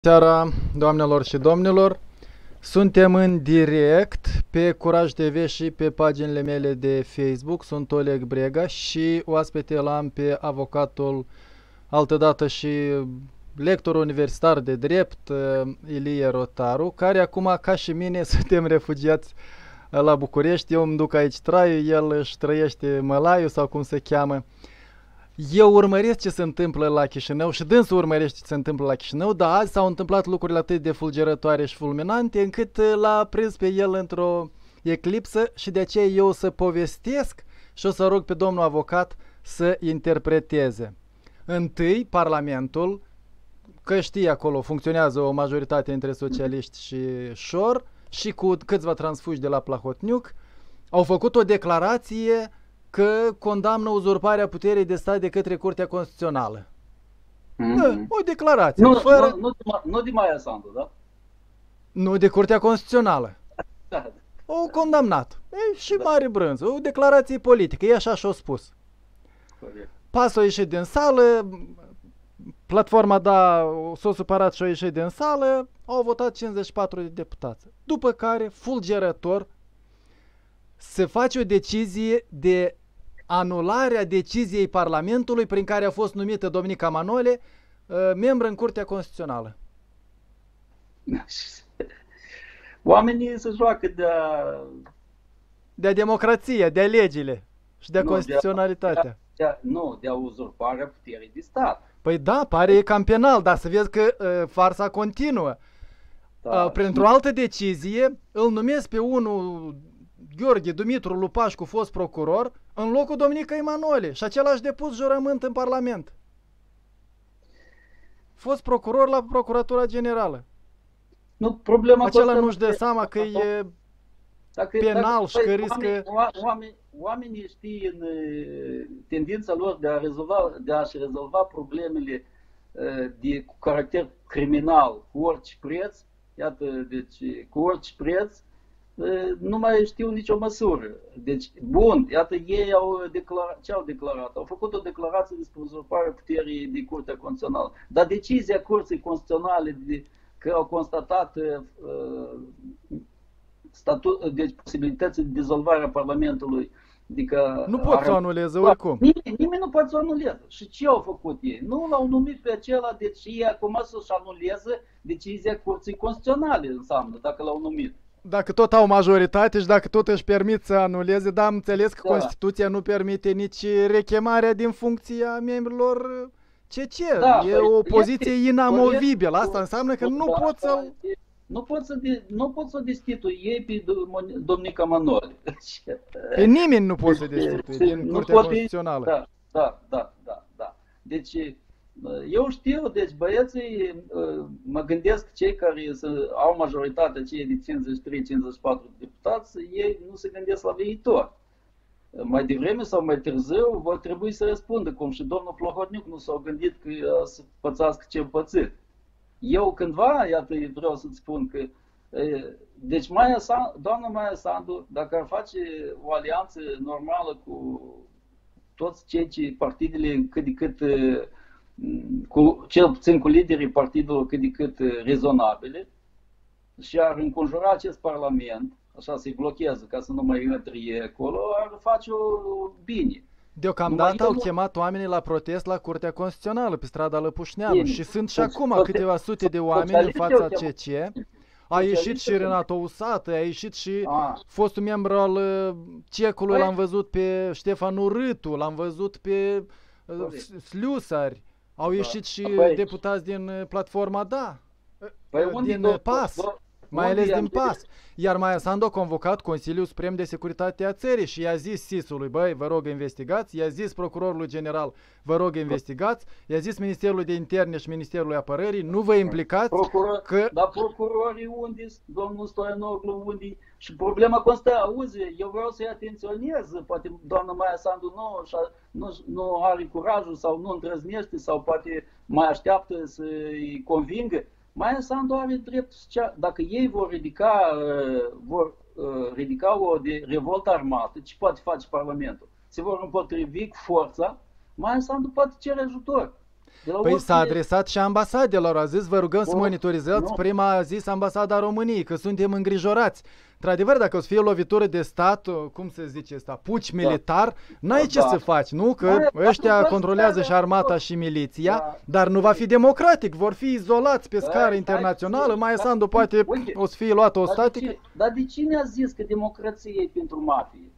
Seara, doamnelor și domnilor, suntem în direct pe Curaj TV și pe paginile mele de Facebook. Sunt Oleg Brega și oaspete l-am pe avocatul, altădată și lector universitar de drept, Ilie Rotaru, care acum, ca și mine, suntem refugiați la București. Eu îmi duc aici traiul, el își trăiește mălaiul sau cum se cheamă. Eu urmăresc ce se întâmplă la Chișinău și dânsul urmărește ce se întâmplă la Chișinău, dar azi s-au întâmplat lucruri atât de fulgerătoare și fulminante încât l-a prins pe el într-o eclipsă și de aceea eu o să povestesc și o să rog pe domnul avocat să interpreteze. Întâi, Parlamentul, că știi acolo, funcționează o majoritate între socialiști și șor și cu câțiva transfuși de la Plahotniuc, au făcut o declarație că condamnă uzurparea puterii de stat de către Curtea Constituțională. O declarație. Nu de Maia Sandu, da? Nu de Curtea Constituțională. Da. O condamnat. Și mare brânză. O declarație politică. E așa și-o spus. Pasul a ieșit din sală, platforma s-a supărat și a ieșit din sală, au votat 54 de deputați. După care, fulgerător, se face o decizie de anularea deciziei Parlamentului prin care a fost numită Domnica Manole membră în Curtea Constituțională. Oamenii se joacă de democrație, de legile și de constituționalitatea. De uzurparea puterii de stat. Păi da, pare cam penal, dar să vezi că farsa continuă. Da. Printr-o altă decizie îl numesc pe unul Gheorghe Dumitru Lupașcu, fost procuror, în locul Domnicăi Manole și același depus jurământ în Parlament. Fost procuror la Procuratura Generală. Nu, problema acela nu-și dă seama că e penal și că riscă... Oamenii știi în tendința lor de a-și rezolva problemele cu caracter criminal cu orice preț, iată, deci cu orice preț, nu mai știu nicio măsură. Deci, bun, iată, ei ce au declarat? Au făcut o declarație despre uzurparea puterii de Curtea Constituțională. Dar decizia Curții Constituționale că au constatat deci posibilității de dizolvare a Parlamentului, adică nu pot să o anuleze oricum. Nimeni nu poate să o anuleze. Și ce au făcut ei? Nu l-au numit pe acela, deci ei acum să-și anuleze decizia Curții Constituționale, înseamnă, dacă l-au numit. Dacă tot au majoritate și dacă tot își permit să anuleze, dar am înțeles că Constituția nu permite nici rechemarea din funcția membrilor CC. Da, e o poziție inamovibilă. Asta înseamnă că nu pot să... Nu pot să destitui ei pe Domnica Manole. Pe nimeni nu pot să destitui din Curtea Constituțională. Da. Deci, eu știu, deci băieții, mă gândesc cei care au majoritatea, cei de 53-54 deputați, ei nu se gândesc la viitor. Mai devreme sau mai târziu vor trebui să răspundă, cum și domnul Plahotniuc nu s-au gândit că să pățească ce pățit. Eu cândva, iată, vreau să-ți spun că, deci doamna Maia Sandu, dacă ar face o alianță normală cu toți cei partidele cât de cât, cel puțin cu liderii partidului cât de cât rezonabile, și ar înconjura acest parlament, așa să-i blochează ca să nu mai intre ei acolo, ar face-o bine. Deocamdată au chemat oamenii la protest la Curtea Constituțională, pe strada Lăpușneanu, și sunt și acum câteva sute de oameni în fața CC. A ieșit și Renato Usată, a ieșit și fostul membru al CEC-ului, l-am văzut pe Ștefan Urâtu, l-am văzut pe Sliusari, au ieșit și deputați din platforma din PAS. Mai ales din PAS. Iar Maia Sandu a convocat Consiliul Suprem de Securitate a țării și i-a zis SIS-ului, băi, vă rog investigați, i-a zis Procurorului General, vă rog investigați, i-a zis Ministerului de Interne și Ministerului Apărării, nu vă implicați Dar procurorii unde, domnul Stoianoglu unde, și problema constă, auzi, eu vreau să-i atenționez, poate doamna Maia Sandu nu are curajul sau nu îndrăznește sau poate mai așteaptă să-i convingă. Maia Sandu are drept, dacă ei vor ridica o revoltă armată, ce poate face Parlamentul? Se vor împotrivi cu forța, Maia Sandu poate cere ajutor. De la Păi orice... s-a adresat și ambasadelor, a zis, vă rugăm să monitorizați. Nu. Prima a zis ambasada României, că suntem îngrijorați. Într-adevăr, dacă o să fie lovitură de stat, cum se zice asta, puci militar, n-ai ce să faci, nu? Că ăștia controlează și armata și miliția, dar nu va fi democratic, vor fi izolați pe scară internațională, mai Sandu poate o să fie luată o statică. Dar de cine a zis că democrația e pentru mafie?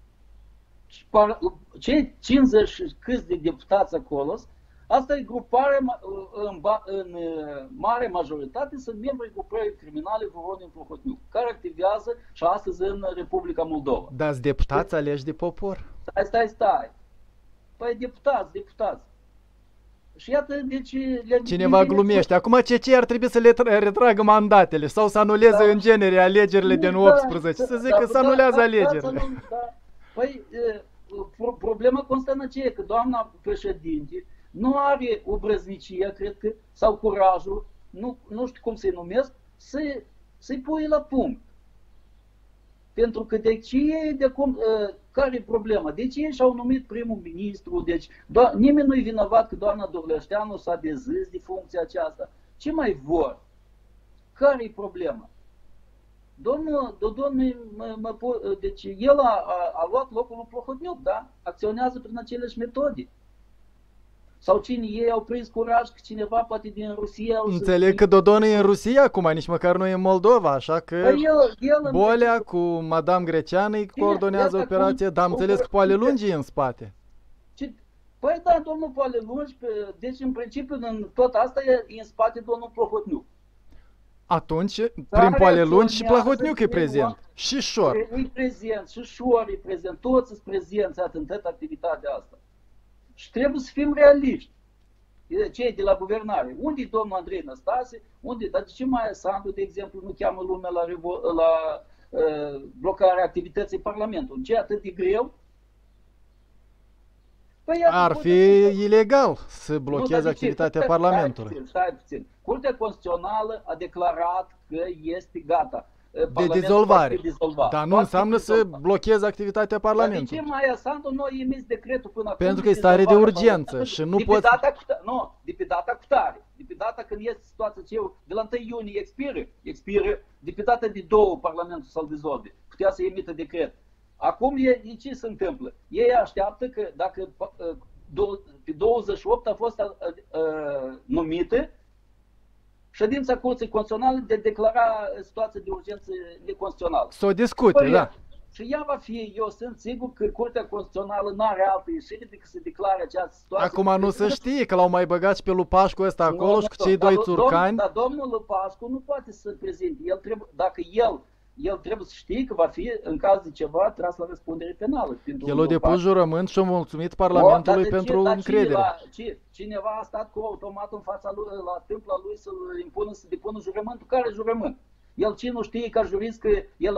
Cei 50 și câți de deputați acolo, asta e grupare, în mare majoritate sunt membri grupării criminale Voronin-Plahotniuc, care activează și astăzi în Republica Moldova. Dar deputați aleși de popor. Stai. Păi deputați. Și iată, deci... Cineva glumește. Acum CC ar trebui să le retragă mandatele sau să anuleze în genere alegerile din 18. Să zic că să anulează alegerile. Păi, problema constă în aceea că doamna președinte nu are obrăznicia, cred că, sau curajul, nu știu cum să-i numesc, să-i pui la punct. Pentru că care e problema? Deci ei și-au numit primul ministru, deci nimeni nu-i vinovat că doamna Dorleșteanu s-a dezis de funcția aceasta. Ce mai vor? Care e problema? Domnul Dodon, deci el a luat locul lui Plahotniuc, da? Acționează prin aceleași metode. Sau cine ei au prins curaj că cineva poate din Rusia... Înțeleg că Dodon e în Rusia acum, nici măcar nu e în Moldova, așa că Bolea cu Madame Greceană îi coordonează operația, dar am înțeles că poale lungi în spate. Păi da, domnul poale lungi, deci în principiu în tot asta e în spate domnul Plahotniuc. Atunci, prin poale lungi și Plahotniuc e prezent. Și Șor. E prezent, și Șor e prezent, toți sunt prezenți în toată activitatea asta. Și trebuie să fim realiști. Cei de la guvernare. Unde e domnul Andrei Năstase? Dar de ce Maia Sandu, de exemplu, nu cheamă lumea la blocarea activității Parlamentului? Ce e atât de greu? Păi, ar fi ilegal să blocheze activitatea Parlamentului. Stai puțin. Curtea Constituțională a declarat că este gata. De dizolvare. Dar nu înseamnă să blocheze activitatea Parlamentului. Dar de ce Maia Sandu nu a emis decretul până acum? Pentru că e stare de urgență și nu poți... De pe data cu tare. De pe data când este situația de la 1 iunie expiră, de pe data de 2 Parlamentul să-l dizolve. Putea să emită decret. Acum ce se întâmplă? Ei așteaptă că dacă pe 28 a fost numită ședința Curții Constituționale de declara situația de urgență neconstituțională. Să o discute, da. Și ea va fi, eu sunt sigur că Curtea Constituțională nu are altă ieșire decât să declare această situație. Acum nu se știe, că l-au mai băgat și pe Lupașcu ăsta acolo și cu cei doi țurcani. Dar domnul Lupașcu nu poate să se prezinte. Dacă el trebuie să știe că va fi, în caz de ceva, tras la răspundere penală. El a depus jurământ și a mulțumit Parlamentului pentru încredere. Cineva a stat cu automat în fața lui, la tâmpla lui să-l impună să depună jurământul. Care jurământ? El ce nu știe ca jurist că el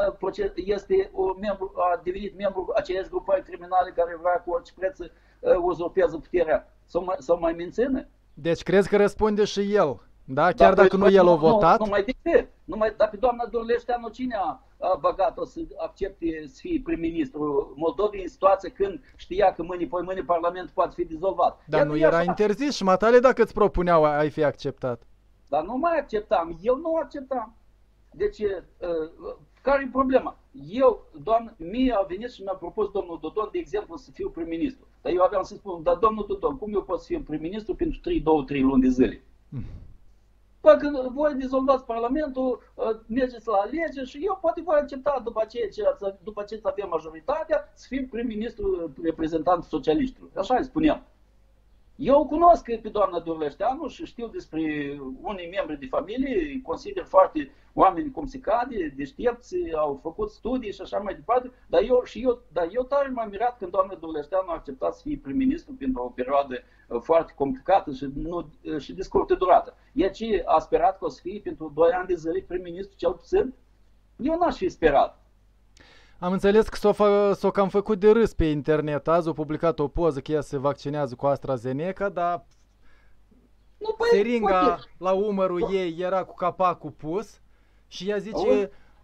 a devenit membru aceiași grupări criminale care vrea cu orice preț să uzurpeze puterea sau mai mențină? Deci crezi că răspunde și el? Da, chiar dacă nu el a votat? Nu mai decât. Dacă doamna Dorleșteanu, cine a băgat-o să accepte să fie prim-ministru Moldovei în situația când știa că mâine Parlamentul poate fi dizolvat? Dar nu era interzis și matale dacă îți propuneau ai fi acceptat. Dar nu mai acceptam. Eu nu acceptam. Deci, care e problema? Mie a venit și mi-a propus domnul Dodon, de exemplu, să fiu prim-ministru. Dar eu aveam să spun, dar domnul Dodon, cum eu pot să fiu prim-ministru pentru 2-3 luni de zile? Dacă voi dizolvați Parlamentul, mergeți la alegeri și eu poate voi accepta după ce avem majoritatea să fiu prim-ministru reprezentant socialiștilor. Așa îi spuneam. Eu cunosc pe doamna Dorleșteanu și știu despre unii membri de familie, îi consider foarte oameni cum se cade, deștepți, au făcut studii și așa mai departe, dar eu tare m-am mirat când doamna Dorleșteanu a acceptat să fie prim-ministru pentru o perioadă foarte complicată și de scurtă durată. Ea ce a sperat că o să fie pentru 2 ani de zile prim-ministru cel puțin? Eu n-aș fi sperat. Am înțeles că s-o cam făcut de râs pe internet. Azi a publicat o poză că ea se vaccinează cu AstraZeneca, dar seringa la umărul ei era cu capacul pus și ea zice,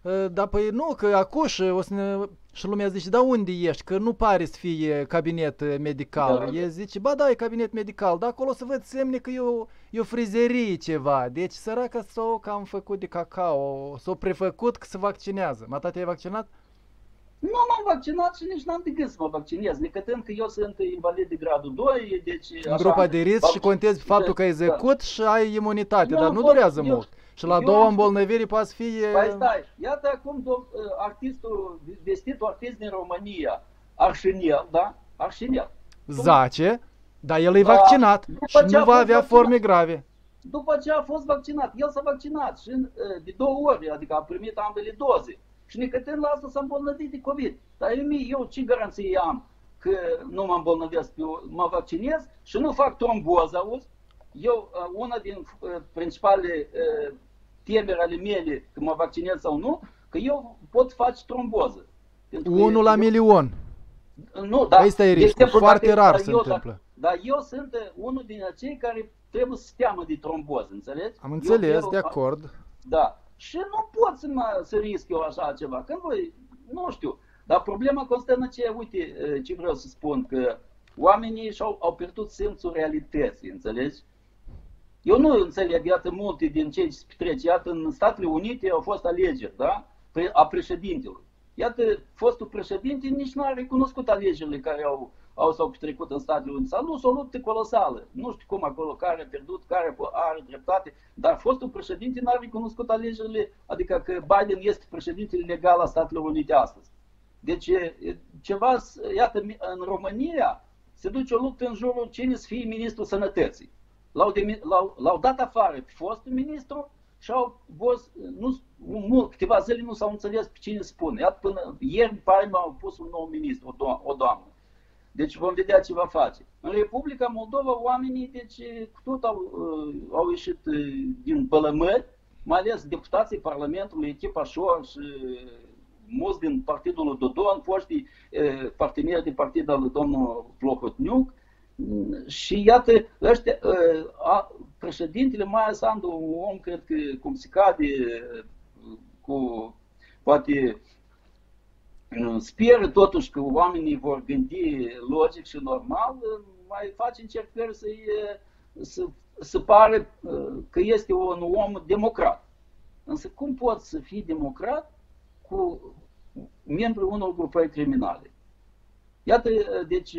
Da, păi nu, că acuș o să ne... Și lumea zice, da unde ești? Că nu pare să fie cabinet medical. Da, E zice, ba da, e cabinet medical, dar acolo să văd semne că e o frizerie ceva. Deci săraca s-o cam făcut de cacao, s-o prefăcut că se vaccinează. Mata, te-ai vaccinat? Nu m-am vaccinat și nici n-am de gând să mă vaccinez, decâtând că eu sunt invalid de gradul 2, deci... În grupa de risc și contezi pe faptul că ai zecut și ai imunitate, dar nu durează mult. Și la două îmbolnăviri poate să fie... Păi stai, iată acum artistul, vestitul artist din România, Arșinel, da? Arșinel. Zace, dar el e vaccinat și nu va avea forme grave. După ce a fost vaccinat, el s-a vaccinat și de 2 ori, adică a primit ambele doze. Și necătând la asta s-a îmbolnăvit de COVID. Dar eu ce garanție am că nu mă îmbolnăvesc, mă vaccinez și nu fac tromboză, auzi? Eu, una din principalele temeri ale mele, că mă vaccinez sau nu, că eu pot face tromboză. 1 la milion. Nu, dar... Ăsta e riscul, foarte rar se întâmplă. Dar eu sunt unul din cei care trebuie să teamă de tromboză, înțelegi? Am înțeles, de acord. Da. Și nu pot să risc eu așa ceva. Când voi, nu știu. Dar problema constă în ce, uite, ce vreau să spun, că oamenii au pierdut simțul realității, înțelegi? Eu nu înțeleg, iată, multe din cei ce se petrece. Iată, în Statele Unite au fost alegeri, da? A președintelui. Iată, fostul președinte nici nu a recunoscut alegerile care s-au petrecut în Statele Unite. S-a dus o luptă colosală. Nu știu cum acolo, care a pierdut, care are dreptate, dar fostul președinte n-a recunoscut alegerile, adică că Biden este președintele legal al Statelor Unite astăzi. Deci, ceva, iată, în România se duce o luptă în jurul cine să fie ministrul sănătății. L-au dat afară pe fostul ministru și câteva zile nu s-au înțeles pe cine spune. Iată, până ieri, pare m-au pus un nou ministru, o doamnă. Deci vom vedea ce va face. În Republica Moldova oamenii, deci, cu tot au ieșit din pălămări, mai ales deputații Parlamentului, echipa Șor și mulți din partidul lui Dodon, foștii parteneri de partid al lui domnul Plохотniuc. Și iată, ăștia, președintele Maia Sandu, un om, cred că, cum se cade, poate sper totuși că oamenii vor gândi logic și normal, mai face încercări să pară că este un om democrat. Însă cum poți să fii democrat cu membrii unor grupări criminale? Iată, deci,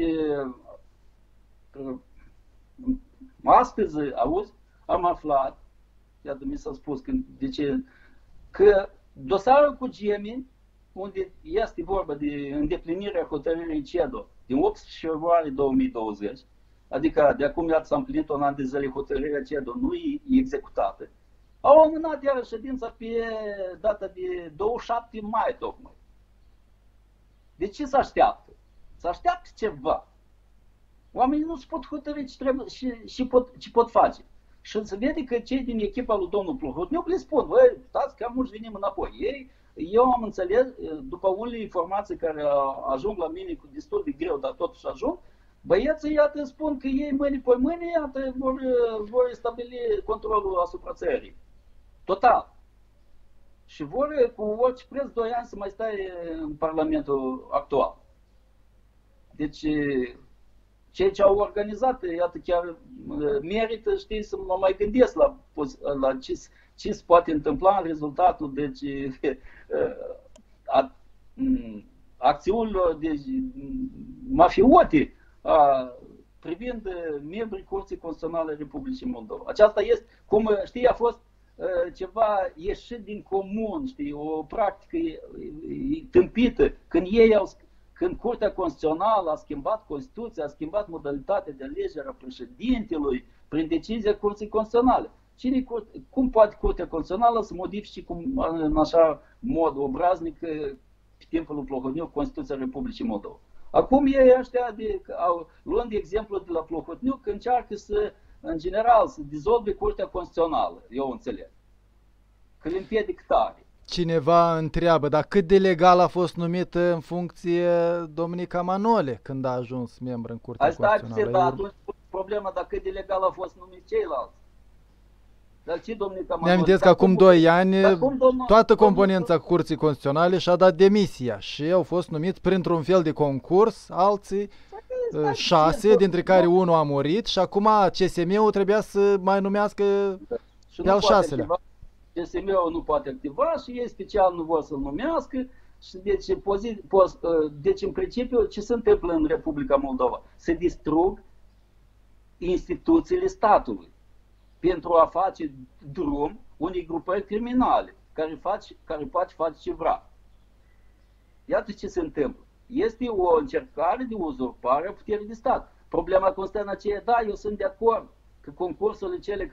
astăzi, auzi, am aflat, iată, mi s-a spus că dosarul cu Gemeni, unde este vorba de îndeplinirea hotărârii CEDO din 18 februarie 2020, adică de acum iată s-a împlinit un an de zile, hotărârea CEDO nu e executată, au amânat iară ședința pe data de 27 mai tocmai. De ce se așteaptă? Se așteaptă ceva. Oamenii nu se pot hotărâi ce pot face. Și se vede că cei din echipa lui domnul Plохотniuc le spun, băi, stați că am venim înapoi. Eu am înțeles, după unele informații care ajung la mine cu destul de greu, dar totuși ajung, băieții, iată, spun că ei mâine pe mâine, iată, vor stabili controlul asupra țării. Total. Și vor cu orice preț 2 ani să mai stai în Parlamentul actual. Deci, cei ce au organizat, iată, chiar merită, știi, să mă mai gândesc la ce se poate întâmpla în rezultatul, deci, acțiunilor mafiote privind membrii Curții Constituționale Republicii Moldova. Aceasta este, cum știi, a fost ceva ieșit din comun, știi, o practică tâmpită, când Curtea Constituțională a schimbat Constituția, a schimbat modalitatea de alegere a președintelui prin decizia Curții Constituționale. Cum poate Curtea Constituțională să modifice în așa mod obraznic pe timpul lui Plохотniuc Constituția Republicii Moldova? Acum ei ăștia, luând de exemplu de la Plохотniuc, încearcă în general, să dizolve Curtea Constituțională, eu înțeleg. Că le împiedică tare. Cineva întreabă, dar cât de legal a fost numit în funcție Domnica Manole când a ajuns membru în Curtea Constituțională? Dar atunci problema, dar cât de legal a fost numit ceilalți? Dar ce domnica Ne amintesc că acum 2 ani toată componența Curții Constituționale și-a dat demisia și au fost numiți printr-un fel de concurs, alții 6, dintre care unul a murit și acum CSM-ul trebuia să mai numească pe al 6-lea. CSM-ul nu poate activa și ei special nu vor să-l numească. Și deci, în principiu, ce se întâmplă în Republica Moldova? Se distrug instituțiile statului pentru a face drum unei grupări criminale care poate face ce vrea. Iată ce se întâmplă. Este o încercare de uzurpare a puterii de stat. Problema constă în aceea, da, eu sunt de acord că concursurile cele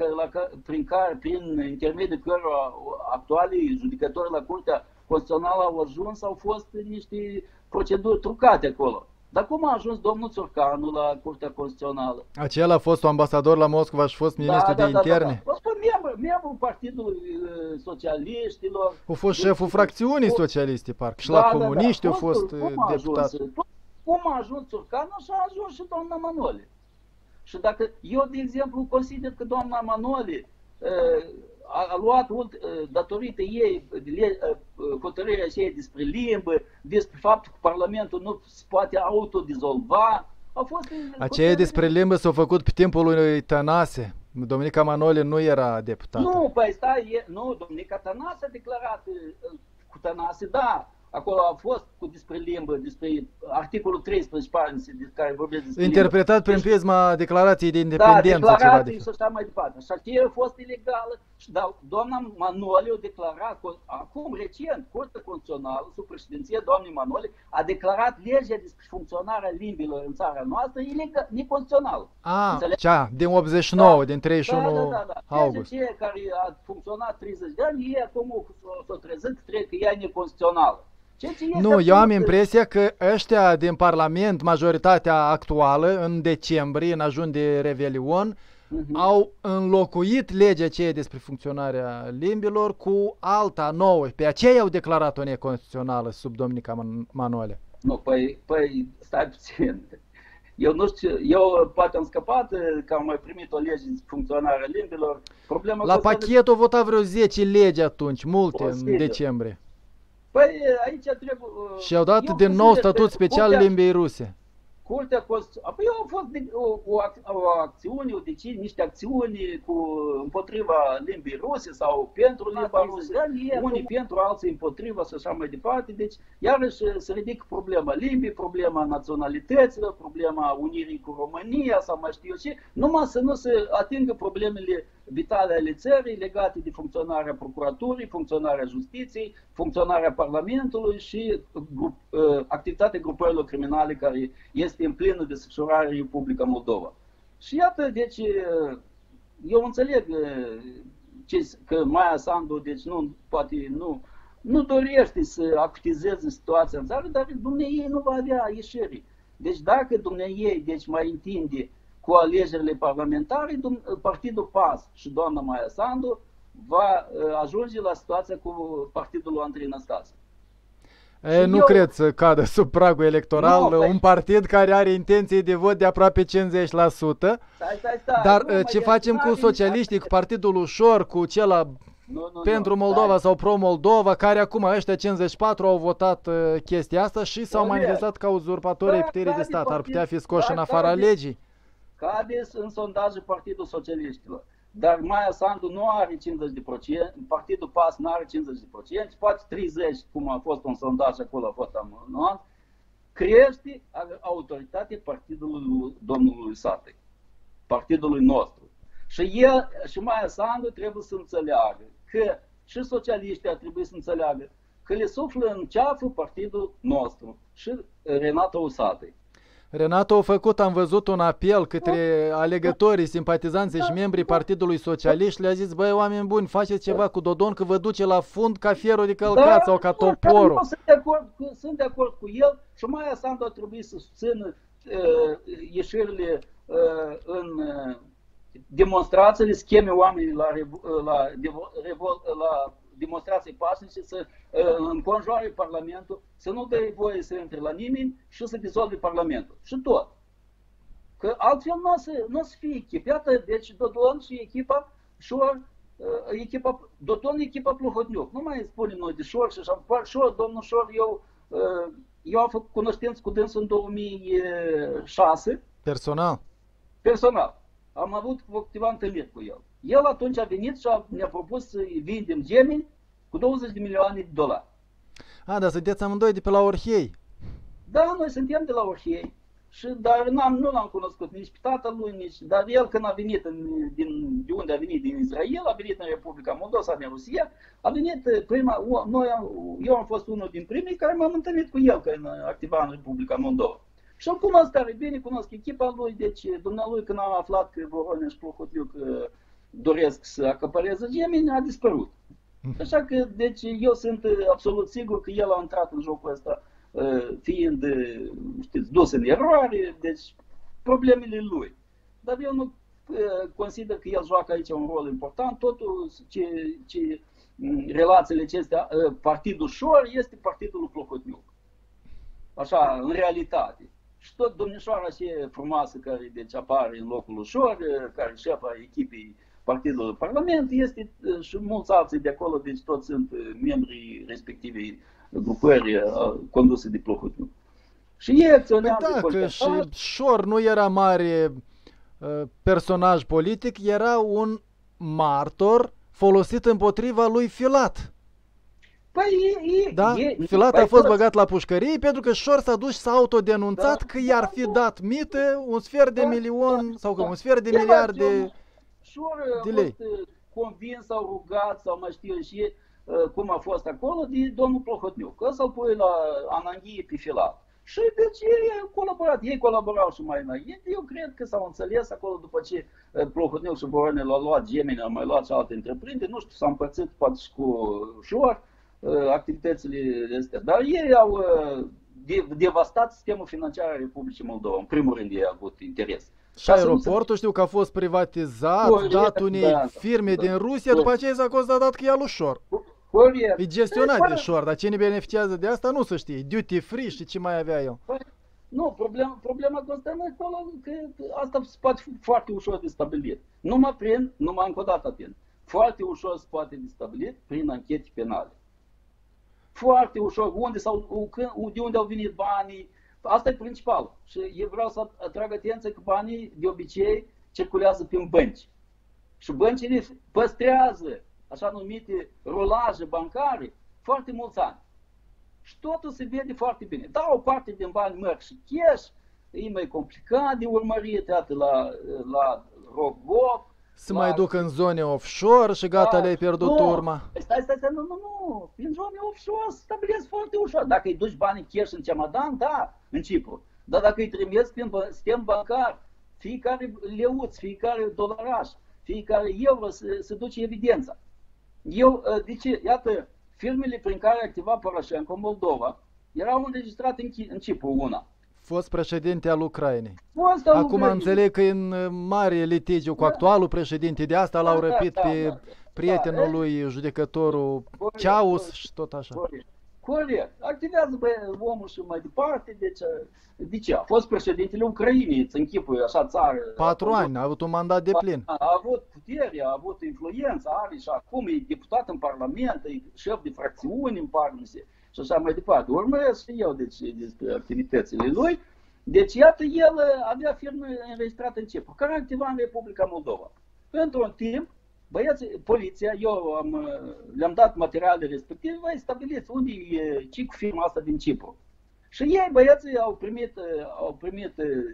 prin intermediul cărora actualii judecători la Curtea Constituțională au ajuns, au fost niște proceduri trucate acolo. Dar cum a ajuns domnul Țurcanu la Curtea Constituțională? Acela a fost ambasador la Moscova și a fost ministru de interne? Da. A fost membru Partidului Socialiștilor. A fost șeful fracțiunii socialiste, parcă. Și la comuniști a fost deputat. Cum a ajuns Țurcanu, așa a ajuns și doamna Manole. Și dacă eu, de exemplu, consider că doamna Manole a luat datorită ei hotărârea ei despre limbă, despre faptul că Parlamentul nu se poate autodizolva. Aceea despre limbă s-a făcut pe timpul lui Tănase. Domnica Manole nu era deputată. Nu, păi stai, nu, Domnica Tănase a declarat cu Tănase, da. Acolo a fost despre limbă, despre articolul 13, de care vorbesc despre interpretat prin prisma declarației de independență. Da, declarații și așa mai departe. Și aceea a fost ilegală. Și doamna Manole a declarat, acum recent, Curtea Constituțională, sub președinția doamnei Manole, a declarat legea despre funcționarea limbilor în țara noastră neconstituțională. Cea din 89, din 31 august. Legea care a funcționat 30 de ani, ei acum s-o trezit, cred că ea e neconstituțională. Nu, eu am impresia că ăștia din Parlament, majoritatea actuală, în decembrie, în ajun de Revelion, au înlocuit legea aceea despre funcționarea limbilor cu alta nouă. Pe aceea au declarat-o neconstituțională sub domnica Manole. Nu, păi stai puțin. Eu nu știu, eu poate am scăpat că am mai primit o lege de funcționarea limbilor. La pachet au votat vreo 10 legi atunci, multe în decembrie. Păi aici trebuie... Și au dat din nou statut special limbii ruse. Curtea Constituțională... Păi au fost o acțiune, niște acțiuni împotriva limbii ruse sau pentru limba rusă. Unii pentru, alții împotriva și așa mai departe. Deci, iarăși se ridică problema limbii, problema naționalităților, problema unirii cu România sau mai știu eu ce, numai să nu se atingă problemele vitale ale țării legate de funcționarea procuraturii, funcționarea justiției, funcționarea Parlamentului și activitatea grupărilor criminale care este în plină desfășurare în Republica Moldova. Și iată, deci, eu înțeleg că Maia Sandu, deci nu dorește să acutizeze situația în țară, dar dumneiei nu va avea ieșiri. Deci dacă dumneiei mai întinde cu alegerile parlamentare, Partidul PAS și doamna Maia Sandu va ajunge la situația cu partidul lui Andrei Năstase. Nu cred să cadă sub pragul electoral un partid care are intenții de vot de aproape 50%. Dar ce facem cu socialiștii, cu Partidul Ușor, cu cel pentru Moldova sau pro-Moldova, care acum ăștia 54 au votat chestia asta și s-au manifestat ca uzurpatori ai puterii de stat. Ar putea fi scoși în afara legii. Cade în sondaje Partidul Socialiștilor. Dar Maia Sandu nu are 50%, Partidul PAS nu are 50%, poate 30%, cum a fost un sondaj acolo, a fost amânat, crește autoritatea partidului domnului Satei, partidului nostru. Și Maia Sandu trebuie să înțeleagă că și socialiștii ar trebui să înțeleagă că le suflă în ceafă partidul nostru și Renato Usatăi. Renato a făcut, am văzut, un apel către alegătorii, simpatizanții și membrii Partidului Socialist. Le-a zis, băi, oameni buni, faceți ceva cu Dodon că vă duce la fund ca fierul de călcat sau ca toporul. Sunt de acord cu el și Maia Sandu ar trebui să susțină ieșirile în demonstrațiile, scheme oamenii la demonstrații pașnice, să înconjoare Parlamentul, să nu dă voie să intre la nimeni și să dizolve Parlamentul. Și tot. Că altfel nu o să fie echipă. Iată, deci Dodon și echipa Șor Doton echipa Plohotniuc. Nu mai spunem noi de Șor și așa. Șor, domnul Șor, eu am făcut cunoștință cu dânsul în 2006. Personal. Am avut câteva întâlniri cu el. El atunci a venit și ne-a propus să vindem gemeni cu 20 de milioane de dolari. Dar sunteți amândoi de pe la Orhei. Da, noi suntem de la Orhei. Dar nu l-am cunoscut nici pe tatălui, dar el când a venit de unde a venit, din Israel, a venit în Republica Moldova sau în Rusia, a venit eu am fost unul din primii care m-am întâlnit cu el când activa în Republica Moldova. Și îl cunosc tare bine, cunosc echipa lui, deci dumnealui când am aflat că Voronin și Plohotniuc doresc să acapăreze gemeni, a dispărut. Așa că, deci, eu sunt absolut sigur că el a intrat în jocul ăsta fiind, știți, dus în eroare, deci problemele lui. Dar eu nu consider că el joacă aici un rol important, totul ce relațiile acestea, partidul Șor este partidul lui Plohotniuc. Așa, în realitate. Și tot domnișoara aceea frumoasă care deci apare în locul lui Șor, care șefa echipei Partidului Parlament, este și mulți alții de acolo, deci toți sunt membrii respectivei grupări conduse de Plohotniuc. Și ei acționează că și Șor nu era mare personaj politic, era un martor folosit împotriva lui Filat. Filat a fost băgat la pușcărie pentru că Șor s-a dus și s-a autodenunțat că i-ar fi dat mită un sfert de milion sau că un sfert de miliard de lei. Șor a fost convins sau rugat sau mai știu și cum a fost acolo de domnul Plohotniuc, că să-l pui la ananghie pe Filat. Și deci ei colaborau și mai înainte, eu cred că s-au înțeles acolo după ce Plohotniuc și Voronin l-au luat gemeni, au mai luat și alte întreprinderi, nu știu, s-au împărțit poate și cu Șor activitățile astea, dar ei au devastat sistemul financiar al Republicii Moldova, în primul rând ei au avut interes. Și aeroportul știu că a fost privatizat, dat unei firme din Rusia, după aceea s-a constatat că e al Șor. E gestionat de Șor, dar cine beneficiază de asta nu se știe. Duty free și ce mai avea el. Nu, problema constă acolo că asta se poate fi foarte ușor de stabilit. Numai încă o dată atent, foarte ușor se poate de stabilit prin anchete penale. Foarte ușor, de unde au venit banii, asta e principal. Și eu vreau să atrag atenție că banii de obicei circulează prin bănci. Și băncile păstrează așa numite rulaje bancare foarte mulți ani. Și totul se vede foarte bine. Da, o parte din bani merg și cash, e mai complicat de urmărit, iată la ROGOP. Se mai duc în zone offshore și gata, le-ai pierdut urma. Stai, nu. În zone offshore se stabilesc foarte ușor. Dacă îi duci banii cash în Cemadan, da, în Cipru. Dar dacă îi trimiți prin sistem bancar, fiecare leuț, fiecare dolaraș, fiecare euro se duce evidența. Deci, iată, firmele prin care activa Poroșenko în Moldova erau înregistrate în Cipru una. Fost președinte al Ucrainei. Acum înțeleg că în mare litigiu cu actualul președinte, de asta l-au răpit pe prietenul lui, judecătorul Ceaus și tot așa. Corect. Activează omul și mai departe. De ce? A fost președintele Ucrainei, îți închipui așa țară. 4 ani, a avut un mandat de plin. A avut putere, a avut influență, are și acum e deputat în Parlament, e șef de fracțiuni în Parlament și așa mai departe. Urmăresc și eu despre activitățile lui. Deci, iată, el avea firmă înregistrată în Cipru, care activa în Republica Moldova. Într-un timp, băieții, poliția, eu le-am dat materiale respective, voi stabiliți unde e cu firma asta din Cipru. Și ei, băieții, au primit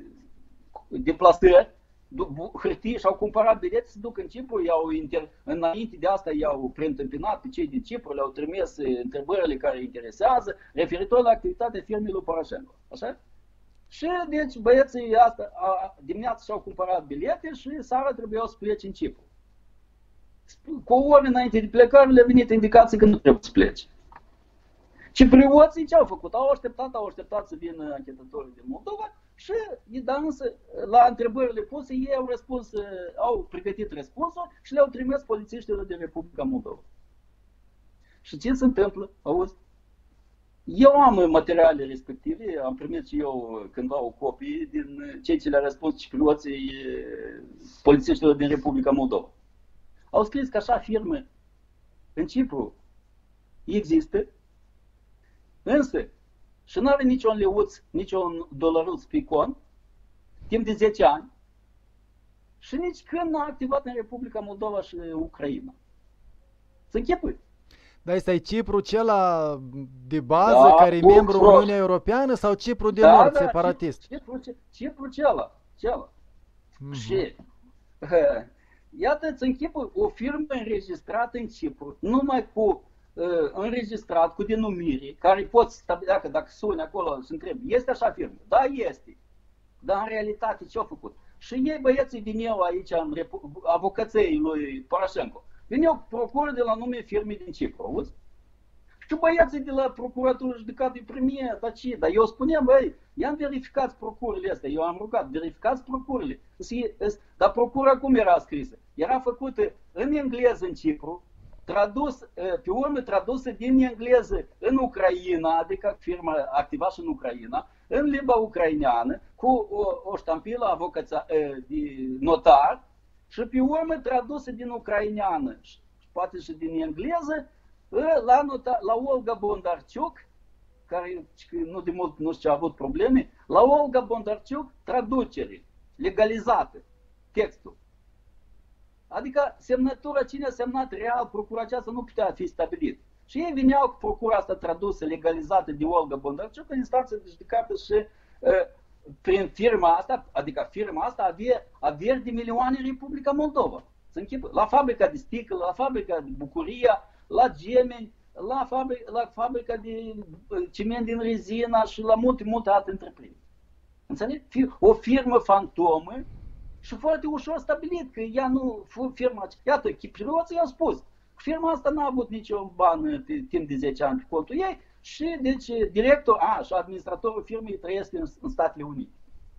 deplasări, hârtii și au cumpărat bilete să duc în Cipru, înainte de asta i-au preîntâmpinat pe cei din Cipru, le-au trimis întrebările care îi interesează, referitor la activitatea firmei lui Poroșenko. Așa? Și deci băieții dimineața și-au cumpărat bilete și seara trebuiau să plece în Cipru. Cu o oră înainte de plecare le-a venit indicații că nu trebuie să plece. Și preoții ce au făcut? Au așteptat să vină anchetatorii din Moldova și, dar însă, la întrebările puse, ei au pregătit răspunsul și le-au trimis polițiștilor din Republica Moldova. Și ce se întâmplă? Auzi? Eu am materiale respective, am primit și eu cândva o copie din cei ce le-a răspuns și preoții polițiștilor din Republica Moldova. au scris că așa firme în Cipru există, însă și nu are niciun leuț, niciun dolăruț pe cont, timp de 10 ani, și nici când n-a activat în Republica Moldova și Ucraina. Să închipui. Dar ăsta e Cipru cela de bază, care e membru Uniunii Europeană, sau Cipru de Nord, separatist? Cipru cela. Și iată, îți închipui o firmă înregistrată în Cipru, numai cu înregistrat, cu denumire, care poți stabili, dacă suni acolo și întrebi, este așa firmă? Da, este. Dar în realitate ce-au făcut? Și ei, băieții, vineau aici, în avocăței lui Poroșenko, vineau procurori de la nume firmei din Cipru, auzi? Și băieții de la procuratură judecată primie, dar eu spuneam, băi, i-am verificat procurile astea, eu am rugat, verificați procurile. Dar procura cum era scrisă? Era făcută în engleză în Cipru, pe urmă tradusă din engleză în Ucraina, adică firma activa și în Ucraina, în limba ucraineană, cu o ștampilă de notar, și pe urmă tradusă din ucraineană, și poate și din engleză, la Olga Bondarciuc, care nu de mult nu știu ce a avut probleme, la Olga Bondarciuc traducere, legalizată, textul. Adică semnătura, cine a semnat real, procura aceasta nu putea fi stabilit. Și ei vineau cu procura asta tradusă, legalizată de Olga Bondarciuc în instanță de judecată și prin firma asta, adică firma asta avea averi de milioane în Republica Moldova. La fabrica de sticlă, la fabrica de bucuria, la gemeni, la fabrica de ciment din rezina și la multe alte întreprinderi. Înțelegi? O firmă fantomă și foarte ușor stabilit că ea nu, firma, iată, chiprioții au spus, firma asta n-a avut niciun ban timp de 10 ani pe contul ei și deci director, și administratorul firmei trăiesc în Statele Unite.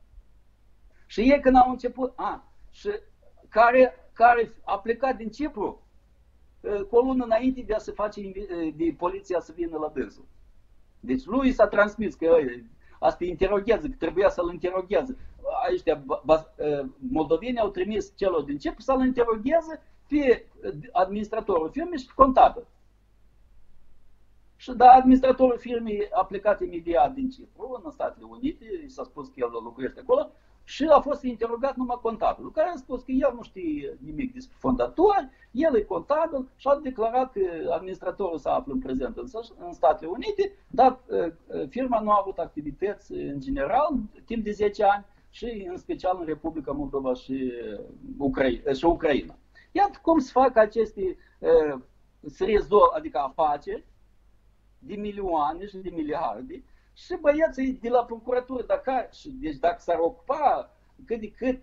Și ei când au început, și care a plecat din Cipru cu o lună înainte de a se face de poliția să vină la dânsul. Deci lui s-a transmis că asta interoghează, că trebuia să-l interoghează. Ăștia moldovenii au trimis celor din Cipru să-l interogheze pe administratorul firmei și pe contabil. Și administratorul firmei a plecat imediat din Cipru, în Statele Unite, i s-a spus că el locuiește acolo, și a fost interogat numai contabilul, care a spus că el nu știe nimic despre fondatori, el e contabil și a declarat că administratorul se află în prezent în Statele Unite, dar firma nu a avut activități în general timp de 10 ani și în special în Republica Moldova și Ucraina. Iată cum se fac aceste adică afaceri de milioane și de miliarde. Și băieții de la procuratură, deci dacă s-ar ocupa cât de cât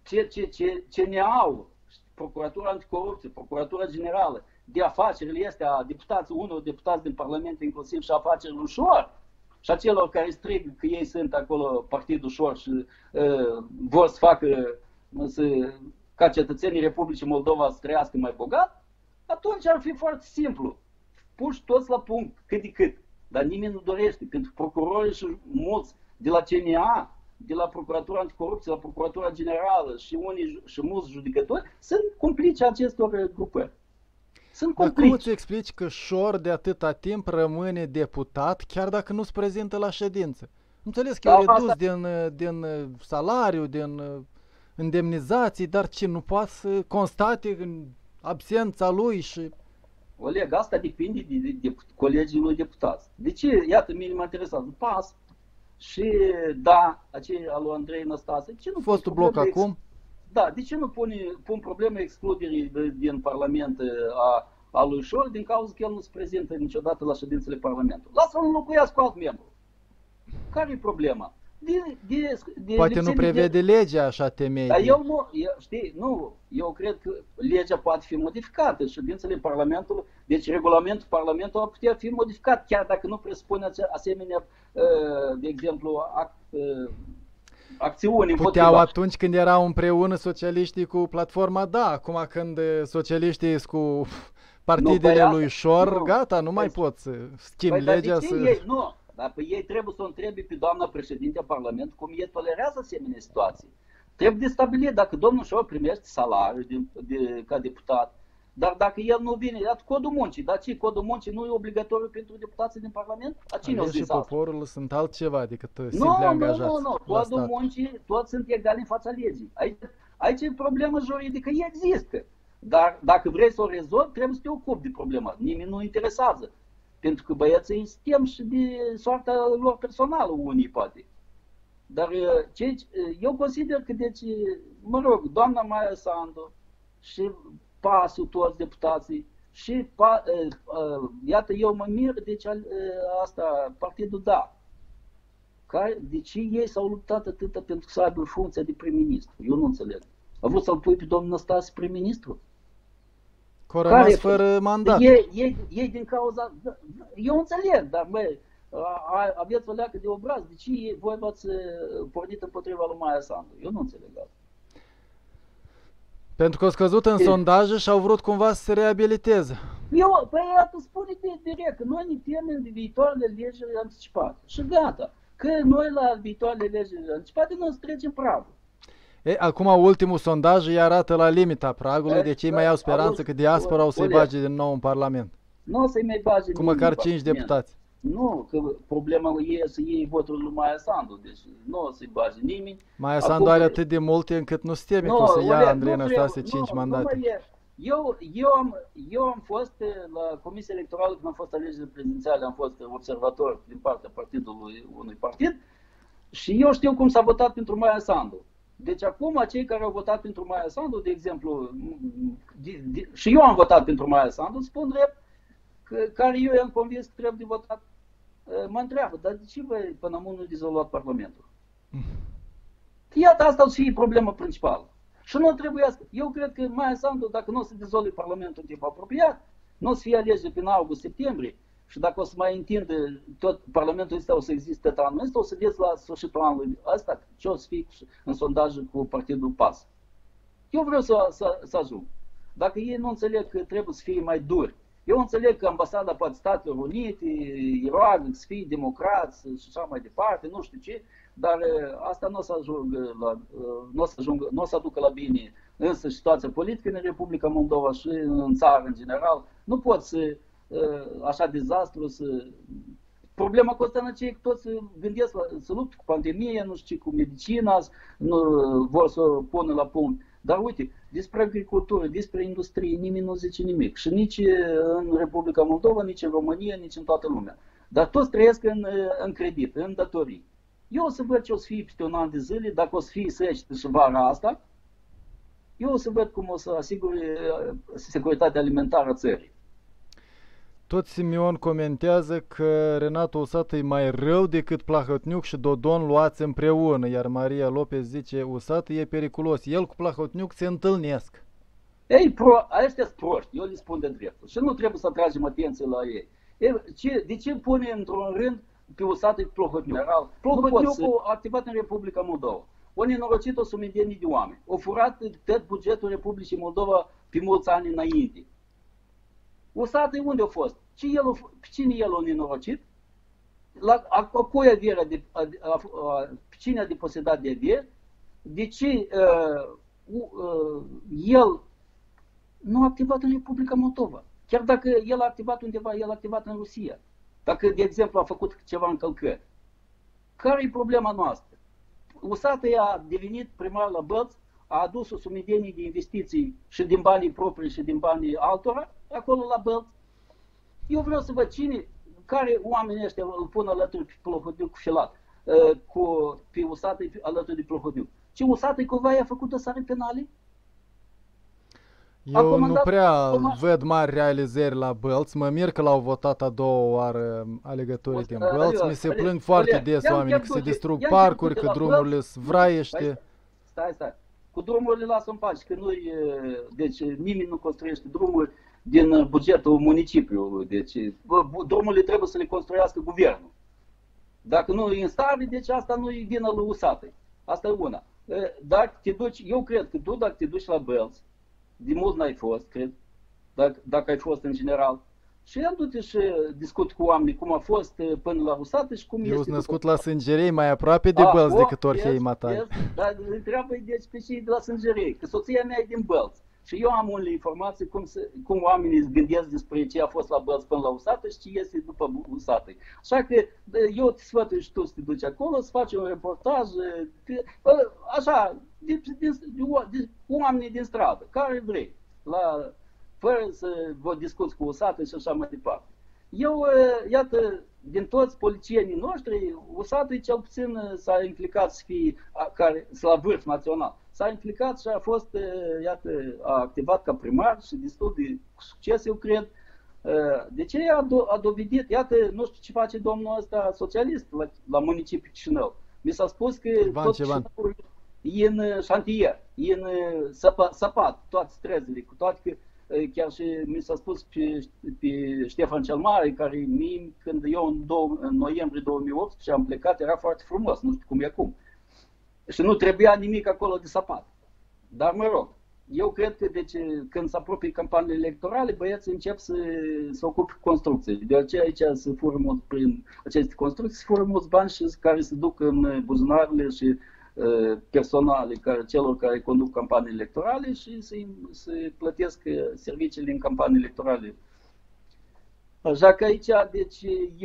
ce ne au, Procuratura Anticorupție, Procuratura Generală, de afacerile astea, unor deputați din Parlament, inclusiv și afaceri ușor, și acelor care strigă că ei sunt acolo partid ușor și vor să facă ca cetățenii Republicii Moldova să trăiască mai bogat, atunci ar fi foarte simplu. Puși toți la punct, cât de cât. Dar nimeni nu dorește, pentru procurorii și mulți de la CNA, de la Procuratura Anticorupție, la Procuratura Generală și mulți judecători sunt complici acestor grupări. Sunt complici. Dar cum îți explici că Șor de atâta timp rămâne deputat, chiar dacă nu se prezintă la ședință? Înțeles că e redus din salariu, din indemnizații, dar ce nu poate să constate în absența lui și... Oleg, asta depinde de colegii lui deputați. De ce? Iată, mine mă interesează PAS și aceea lui Andrei Năstase. Fostul bloc acum? Da, de ce nu pun probleme excluderii din Parlament a lui Șor din cauza că el nu se prezintă niciodată la ședințele Parlamentului? Lasă-l înlocuiască cu alt membru. Care e problema? Poate nu prevede legea așa temei. Dar eu cred că legea poate fi modificată, ședințele Parlamentului, deci regulamentul Parlamentului ar putea fi modificat, chiar dacă nu presupune asemenea, de exemplu, acțiuni. Puteau atunci când erau împreună socialiștii cu platforma, acum când socialiștii sunt cu partidele lui Șor, gata, nu mai pot să schimbi legea. Dar ei trebuie să o întrebi pe doamna președinte a Parlamentului cum ei tolerează asemenea situații. Trebuie de stabilit dacă domnul Șor primește salariu ca deputat, Dar dacă el nu vine, iată codul muncii. Dar ce, codul muncii nu e obligatoriu pentru deputații din Parlament? A cine o Aleși zis asta? poporul sunt altceva decât simpli angajați. Nu. Codul muncii, toți sunt egali în fața legii. Aici e problemă juridică, există. Dar dacă vrei să o rezolvi, trebuie să te ocupi de problema. Nimeni nu interesează. Pentru că băieții îi tem și de soarta lor personală, unii poate. Dar eu consider că, deci, mă rog, doamna Maia Sandu și PAS-ul, toți deputații, și, iată, eu mă mir, deci, asta, Partidul Da. De ce ei s-au luptat atâta pentru să aibă funcția de prim-ministru? Eu nu înțeleg. A vrut să-l pui pe domnul Năstase prim-ministru? Că rămas fără mandat. Ei din cauza... Eu înțeleg, dar băi, aveți o leacă de obraz. De ce voi v-ați pornit împotriva lui Maia Sandu? Eu nu înțeleg asta. Pentru că au scăzut în sondaje și au vrut cumva să se reabiliteze. Păi tu spune-te direct că noi ne temem de viitoarele legi anticipate. Și gata. Că noi la viitoarele legi anticipate noi să trecem pragul. Acum ultimul sondaj îi arată la limita pragului, deci ei mai au speranță că diaspora o să-i bage din nou în Parlament. Nu o să-i mai bage cu măcar 5 deputați. Nu, că problema e să iei votul lui Maia Sandu, deci nu o să-i bage nimeni. Maia Sandu are atât de multe încât nu se teme că o să ia Andrei Năstase 5 mandate. Eu am fost la Comisia Electorală când am fost alegerile prezidențiale, am fost observator din partea partidului unui partid și eu știu cum s-a votat pentru Maia Sandu. Deci acum cei care au votat pentru Maia Sandu, de exemplu, și eu am votat pentru Maia Sandu, spun drept, care eu i-am convins că trebuie de votat, mă întreabă, dar de ce voi până acum nu dizolvat Parlamentul? Iată, asta o să fie problema principală. Și nu trebuie, eu cred că Maia Sandu, dacă nu o să dizolve Parlamentul în timp apropiat, nu o să fie alegeri prin august-septembrie, și dacă o să mai întindă tot Parlamentul ăsta, o să existe tot anul ăsta, o să vezi la sfârșitul anului ăsta ce o să fie în sondaje cu Partidul PAS. Eu vreau să ajung. Dacă ei nu înțeleg că trebuie să fie mai duri, eu înțeleg că ambasada poate Statelor Unite, roagă să fie democrați și așa mai departe, nu știu ce, dar asta nu o să ajungă nu o să aducă la bine însă situația politică în Republica Moldova și în țară în general. Nu pot să așa dezastru să... Problema constă că toți gândesc să lupte cu pandemia, nu știu ce, cu medicina, nu vor să o pună la punct. Dar uite, despre agricultură, despre industrie, nimeni nu zice nimic. Și nici în Republica Moldova, nici în România, nici în toată lumea. Dar toți trăiesc în credit, în datorii. Eu o să văd ce o să fie peste un an de zile, dacă o să fie secetă și vara asta, eu o să văd cum o să asigure securitatea alimentară a țării. Tot Simion comentează că Renato Usată e mai rău decât Plahotniuc și Dodon luați împreună, iar Maria Lopez zice Usată e periculos. El cu Plahotniuc se întâlnesc. Ei, ăștia sunt proști, eu le spun de dreptul și nu trebuie să atragem atenție la ei. De ce pune într-un rând pe Usată cu Plahotniuc? Plahotniucul a activat în Republica Moldova. O nenorocit o sumedenie de oameni. O furat tot bugetul Republicii Moldova pe mulți ani înainte. Usată unde a fost? Cine el a nenorocit? Cui averea cine a deposedat de avere? De ce el nu a activat în Republica Moldova? Chiar dacă el a activat undeva, el a activat în Rusia. Dacă, de exemplu, a făcut ceva încălcări. Care e problema noastră? Usată a devenit primar la Bălți, a adus o sumedenie de investiții și din banii proprii și din banii altora, acolo la Bălți. Eu vreau să văd care oamenii ăștia îl pun alături pe Plahotniuc filat, pe Usată alături de Plahotniuc. Ce Usată cumva i-a făcut dosare penale? Eu nu prea văd mari realizări la Bălți, mă mir că l-au votat a doua oară alegătorii din Bălți, mi se plâng foarte des oamenii că se distrug parcuri, că drumurile sunt vraiește. Stai. Cu drumurile lasă în pace, că deci nimeni nu construiește drumuri din bugetul municipiului. Deci drumurile trebuie să le construiască guvernul. Dacă nu e în stare, deci asta nu e vină lui Usată. Asta e una. Dacă te duci, eu cred că tu dacă te duci la Bălți, de mult n-ai fost, cred, dacă ai fost în general. Și am du-te și discut cu oamenii cum a fost până la Usată și cum este. Eu sunt născut la Sângerei, mai aproape de Bălți decât Orhei Matale. Dar întreabă deci pe cei de la Sângerei, că soția mea e din Bălți. Și eu am unele informații cum oamenii gândesc despre ce a fost la Bălți până la Usată și ce este după Usată. Așa că eu te sfătui și tu să te duci acolo, să faci un reportaj, așa, de oamenii din stradă, care vrei, fără să vă discuți cu Usată și așa mai departe. Eu, iată, din toți policienii noștri, Usată cel puțin s-a implicat să la vârf național. S-a implicat și a fost, iată, a activat ca primar și destul de succes, eu cred. De ce a dovedit, iată, nu știu ce face domnul ăsta socialist la municipiul Chișinău. Mi s-a spus că tot Chișinăul e în șantier, e în săpat, toate străzile, cu toate că chiar și mi s-a spus pe Ștefan cel Mare, care mie, când eu în noiembrie 2018 am plecat, era foarte frumos, nu știu cum e acum. Și nu trebuia nimic acolo de săpat. Dar mă rog, eu cred că deci, când se apropie campaniile electorale, băieții încep să ocupe construcții. Deoarece aici se fură prin aceste construcții, se fură mulți bani și care se duc în buzunarele și personale celor care conduc campanii electorale și se plătesc serviciile în campanii electorale. Așa că aici, deci,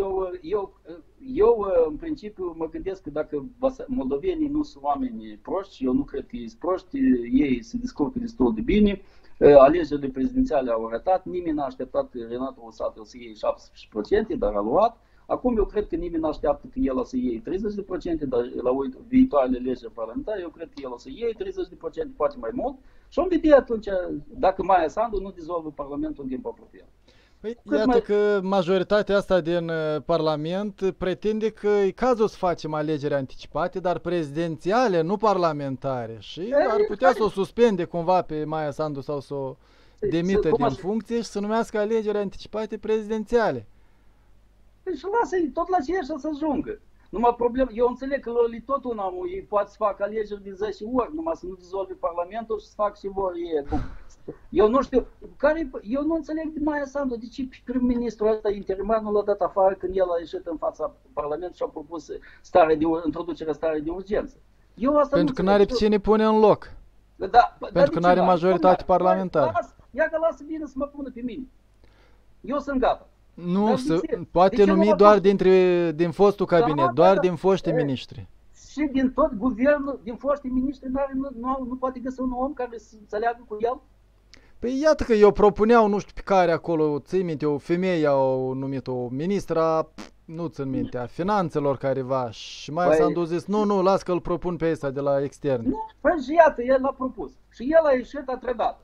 eu în principiu mă gândesc că dacă moldovenii nu sunt oameni proști, eu nu cred că ei sunt proști, ei se descurcă destul de bine, alegerile prezidențiale au arătat, nimeni n-a așteptat că Renato Usată să iei 17%, dar a luat. Acum eu cred că nimeni nu așteaptă că el o să iei 30%, dar la viitoarele alegeri parlamentare eu cred că el o să iei 30%, poate mai mult. Și vom vedea atunci dacă Maia Sandu nu dizolvă Parlamentul în timp apropiat. Păi, iată că majoritatea asta din Parlament pretinde că e cazul să facem alegeri anticipate, dar prezidențiale, nu parlamentare. Și ar putea să o suspende cumva pe Maia Sandu sau să o demită din funcție și să numească alegeri anticipate prezidențiale. Deci lasă-i tot la ce să ajungă. Numai problemă, eu înțeleg că lor tot una, ei poate să facă alegeri de 10 ori, numai să nu dizolve Parlamentul și să facă și vor ei acum. Eu nu știu, eu nu înțeleg de Maia Sandu, de ce prim-ministrul ăsta interimar nu l-a dat afară când el a ieșit în fața Parlamentului și a propus introducerea stării de urgență. Pentru că n-are pe cine pune în loc. Da, pentru că n-are majoritate parlamentară. Ia că lasă bine să mă pună pe mine. Eu sunt gata. Nu, poate numi doar din fostul cabinet, doar din foștii miniștri. Și din tot guvernul, din foștii miniștri, nu poate găsi un om care să înțeleagă cu el? Păi iată că eu propuneau, nu știu pe care acolo, ții minte, o femeie au numit-o ministra, nu țin minte, a finanțelor careva și Maia Sandu a zis, nu, las că îl propun pe ăsta de la externe. Nu, păi și iată, el l-a propus. Și el a ieșit, a trădat.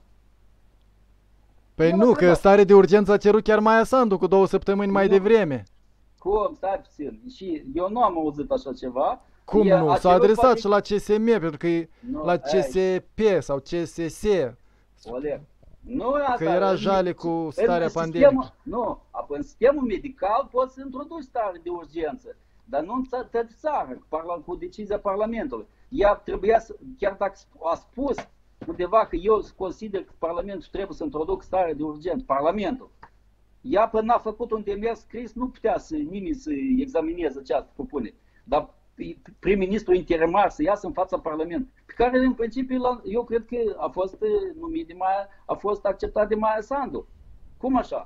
Păi nu, că stare de urgență a cerut chiar Maia Sandu cu 2 săptămâni mai devreme. Cum? Stai puțin. Și eu nu am auzit așa ceva. Cum nu? S-a adresat și la CSM, pentru că e la CSP sau CSS. Oleg, nu asta. Că era jale cu starea pandemică. Nu, în sistemul medical poți să introduci stare de urgență, dar nu în țară, cu decizia Parlamentului. Ea trebuia să, chiar dacă a spus undeva că eu consider că Parlamentul trebuie să introducă stare de urgență, Parlamentul. Ea până n-a făcut un demers scris, nu putea nimeni să examineze această propunere. Dar prim-ministrul interimar să iasă în fața Parlamentului, pe care în principiu eu cred că a fost numit de a fost acceptat de Maia Sandu. Cum așa?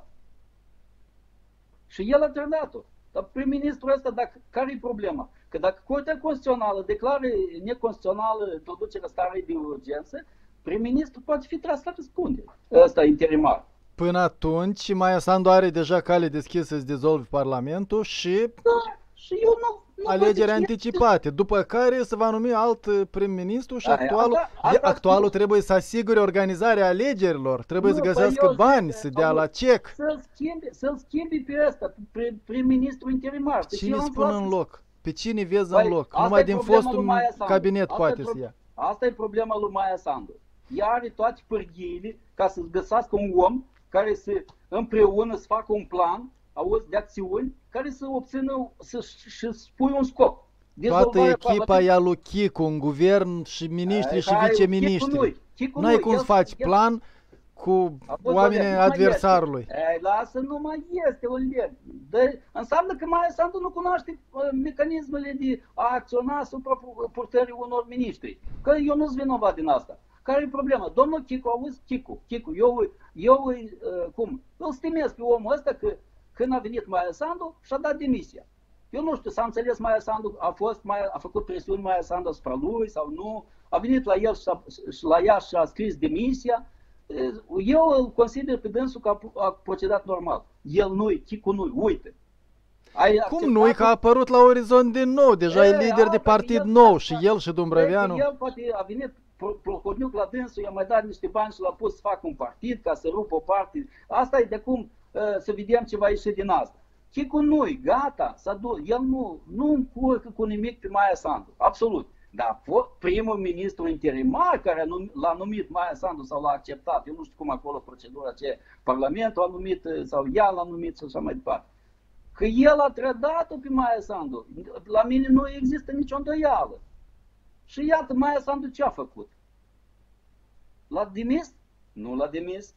Și el a trădat-o. Dar prim-ministrul ăsta, care e problema? Că dacă Curtea Constituțională declară neconstituțională introducerea starei de urgență, prim-ministru poate fi tras la răspundere. Ăsta interimar. Până atunci, Maia Sandu are deja cale deschisă să dizolve Parlamentul și, și eu nu alegeri anticipate, după care se va numi alt prim-ministru și actualul trebuie să asigure organizarea alegerilor, trebuie să găsească bani, să dea la cec. Să-l schimbi pe ăsta, prim-ministru interimar. Cine spune în loc? Pe cine vezi în loc? Numai din fostul cabinet poate să ia. Asta e problema lui Maia Sandu. Ea are toate pârghiile ca să găsească un om care să împreună să facă un plan, auzi, de acțiuni, care să obțină, să spui un scop. Toată echipa ea lui Chicu în guvern și miniștri și viceministri. N-ai cum să faci plan cu oamenii adversarului. Lasă, nu mai este, Oleg. Înseamnă că Maia Sandu nu cunoaște mecanismele de a acționa asupra purtării unor miniștri. Că eu nu-s vinovat din asta. Care e problema? Domnul Chicu, auzi, Chicu, cum? Îl stimez pe omul ăsta că când a venit Maia Sandu și-a dat demisia. Eu nu știu, s-a înțeles Maia Sandu, a făcut presiuni Maia Sandu asupra lui sau nu, a venit la el și la ea și a scris demisia. Eu îl consider pe dânsul că a procedat normal. El nu-i, Chicu nu-i, uite. Cum nu-i, că a apărut la orizont din nou, deja e lider de partid nou și el și Dumbrăveanu. El poate a venit Procodniuc la dânsul, i-a mai dat niște bani și l-a pus să facă un partid ca să rupă o parte. Asta e de cum să vedem ce va ieși din asta. Chicu nu-i, gata, s-a dus. El nu încurcă cu nimic pe Maia Sandu, absolut. Dar primul ministru interimar care l-a numit Maia Sandu sau l-a acceptat, eu nu știu cum acolo procedura, ce Parlamentul a numit sau ea l-a numit și așa mai departe. Că el a trădat-o pe Maia Sandu. La mine nu există nicio îndoială. Și iată, Maia Sandu ce a făcut? L-a demis? Nu l-a demis.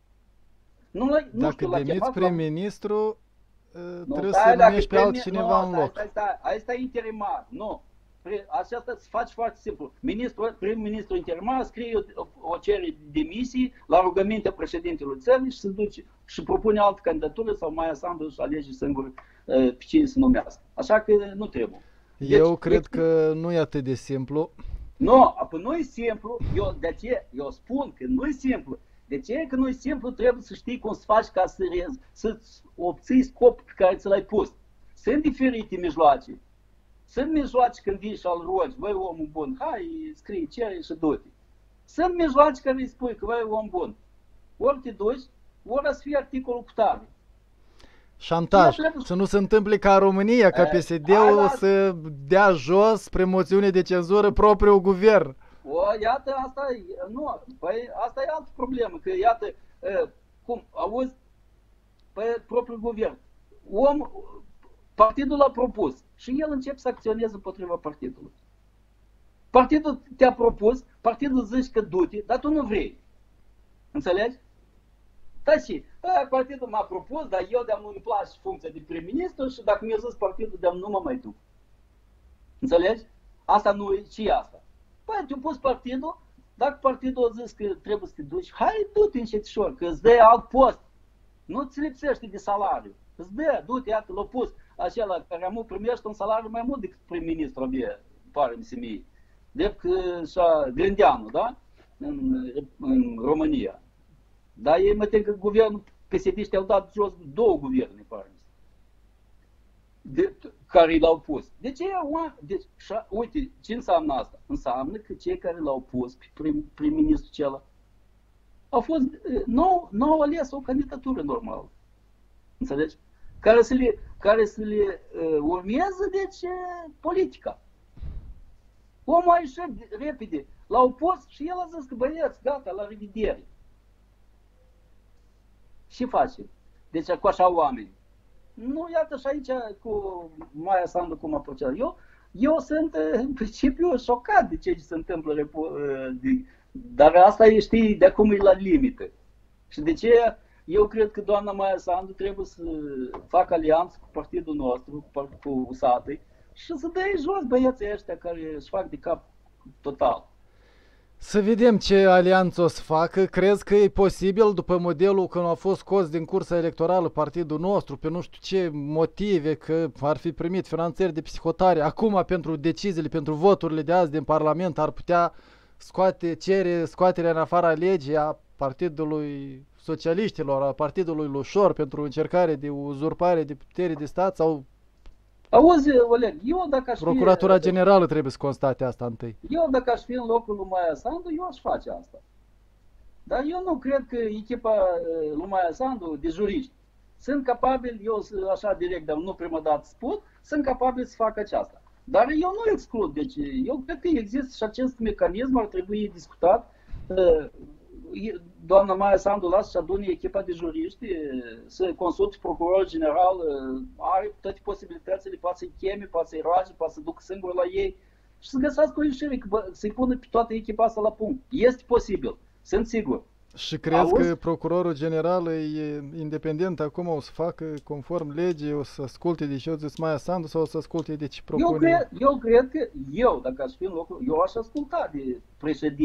Dacă demiți prim-ministru, trebuie să numești pe altcineva în loc. Asta e interimar. Nu. Aceasta se face foarte simplu. Prim-ministru interimar scrie o cerere de demisii la rugămintea președintelui țării și se duce și propune altă candidatură sau Maia Sandu își alege singur pe cine să numească. Așa că nu trebuie. Eu cred că nu e atât de simplu. Nu e simplu. Eu spun că nu e simplu. De ce? Că nu e simplu, trebuie să știi cum să faci ca să obții scopul pe care ți l-ai pus. Sunt diferite mijloace. Sunt mijloace când vii și al rogi, băi omul bun, hai, scrie, cere și du-te. Sunt mijloace care îi spui că băi om bun, ori te duci, ori să fie articolul cu tare. Șantaj, să nu se întâmple ca România, ca PSD-ul să dea jos spre moțiune de cenzură propriul guvern. Iată, asta e altă problemă, că iată, cum, auzi, pe propriul guvern. Partidul l-a propus și el începe să acționeze împotriva partidului. Partidul te-a propus, partidul zice că du-te, dar tu nu vrei. Înțelegi? Da și, partidul m-a propus, dar eu de-am nu-mi place funcția de prim-ministru și dacă mi-a zis partidul de-am nu mă mai duc. Înțelegi? Asta nu e, ce asta? Păi, te-a pus partidul, dacă partidul a zis că trebuie să te duci, hai, du-te încetișor, că îți dă alt post. Nu ți lipsește de salariu. Îți dă, du-te, iată, l-a pus acela care amu primește un salariu mai mult decât prim-ministru abia, pare-mi mie. Decât Grindeanu, da? În România. Dar ei mă tem că guvernul PSD-ști au dat jos două guverne, pare-mi. Care l-au pus. Deci, uite, ce înseamnă asta? Înseamnă că cei care l-au pus pe prim-ministru acela n-au ales o candidatură normală. Înțelegi? Care să le urmeze, deci, politica. Omul a ieșit repede, l-au pus și el a zis că băieți, gata, la revedere. Ce face? Deci, cu așa oameni. Nu, iată și aici cu Maia Sandu cum a procedat. Eu sunt în principiu șocat de ce se întâmplă, dar asta știi de acum e la limită. Și de ce eu cred că doamna Maia Sandu trebuie să facă alianță cu partidul nostru, cu USAT, și să dea jos băieții ăștia care își fac de cap total. Să vedem ce alianță o să facă. Crezi că e posibil, după modelul când a fost scos din cursa electorală partidul nostru, pe nu știu ce motive, că ar fi primit finanțări de psihotare, acum pentru deciziile, pentru voturile de azi din Parlament ar putea cere scoaterea în afara legii a Partidului Socialiștilor, a Partidului Lușor pentru încercare de uzurpare de putere de stat sau... Auzi, Oleg, eu dacă aș fi... Procuratura Generală trebuie să constate asta întâi. Eu dacă aș fi în locul lui Maia Sandu, eu aș face asta. Dar eu nu cred că echipa lui Maia Sandu, de juriști, sunt capabili, eu așa direct, dar nu prima dată spun, sunt capabili să facă aceasta. Dar eu nu exclud, deci eu cred că există și acest mecanism, ar trebui discutat. Doamna Maia Sandu lasă și adune echipa de juriști, să consulte procurorul general, are toate posibilitățile, poate să-i cheme, poate să-i roage, poate să ducă singur la ei și să găsească o ieșire, să-i pună pe toată echipa asta la punct. Este posibil, sunt sigur. Și crezi că procurorul general e independent acum, o să facă conform legii, o să asculte de ce o zis Maia Sandu sau o să asculte de ce propune? Eu cred că dacă aș fi în locul, eu aș asculta de președinte.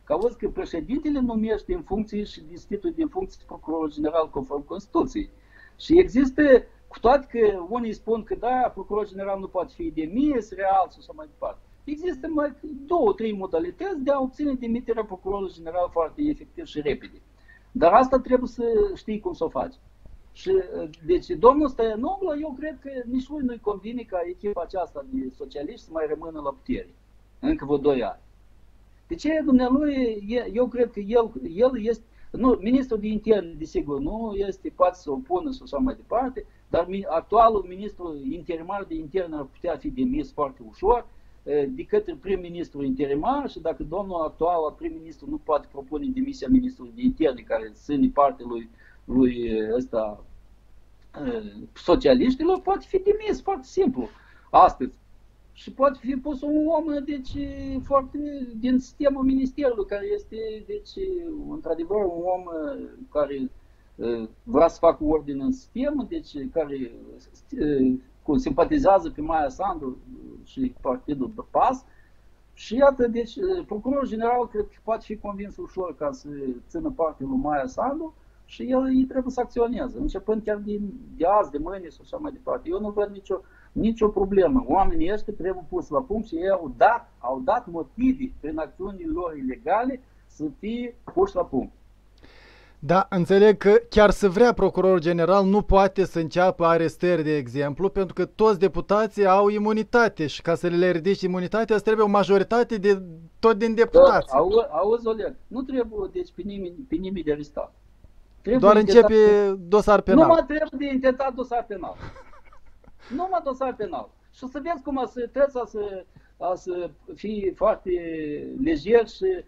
Că auzi că președintele numește în funcție și distituie din funcție procurorul general conform Constituției. Și există, cu toate că unii spun că da, procurorul general nu poate fi demis, real și așa mai departe. Există mai 2-3 modalități de a obține demiterea procurorului general foarte efectiv și repede. Dar asta trebuie să știi cum să o faci. Și, deci, domnul Stoianoglu, eu cred că nici lui nu-i convine ca echipa aceasta de socialiști să mai rămână la putere. Încă vreo 2 ani. De ce dumnealui, eu cred că el este, nu, ministrul de interne, desigur, nu este, poate să opună și așa mai departe, dar actualul ministru interimar de interne ar putea fi demis foarte ușor de către prim-ministru interimar și dacă domnul actual, prim-ministru, nu poate propune demisia ministrului de interne care ține parte lui ăsta socialiștilor, poate fi demis foarte simplu astăzi. Și poate fi pus un om, deci, foarte din sistemul ministerului, care este, deci, într-adevăr, un om care vrea să facă ordine în sistem, deci, care simpatizează pe Maia Sandu și partidul PAS. Și iată, deci, procurorul general cred că poate fi convins ușor ca să țină parte lui Maia Sandu și îi trebuie să acționeze, începând chiar de azi, de mâine și așa mai departe. Eu nu văd nicio problemă. Oamenii ăștia trebuie pus la punct și ei au dat motive prin acțiunile lor ilegale să fie puși la punct. Da, înțeleg că chiar să vrea procurorul general nu poate să înceapă arestări, de exemplu, pentru că toți deputații au imunitate și ca să le ridici imunitatea îți trebuie o majoritate tot din deputați. Da, auzi, Oleg, nu trebuie deci pe nimeni de arestat. Doar începe dosar penal. Nu mai trebuie de intentat dosar penal. Numai dosar penal. Și o să vezi cum să fii foarte lejer și